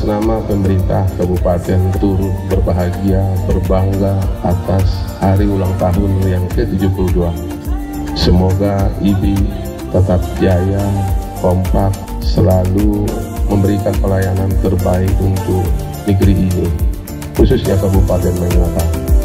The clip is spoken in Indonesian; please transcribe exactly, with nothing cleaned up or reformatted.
nama pemerintah Kabupaten turut berbahagia, berbangga atas hari ulang tahun yang ke tujuh puluh dua. Semoga I B I tetap jaya, kompak, selalu memberikan pelayanan terbaik untuk negeri ini, khususnya Kabupaten Majalengka.